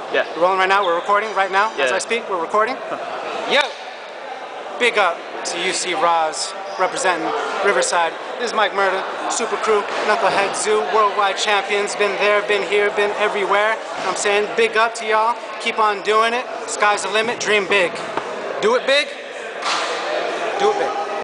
Yeah. We're rolling right now. We're recording right now. Yeah. As I speak, we're recording. Yo! Big up to UCRaas, representing Riverside. This is Mike Murda, Super Crew, Knucklehead Zoo, worldwide champions. Been there, been here, been everywhere. I'm saying big up to y'all. Keep on doing it. Sky's the limit. Dream big. Do it big. Do it big.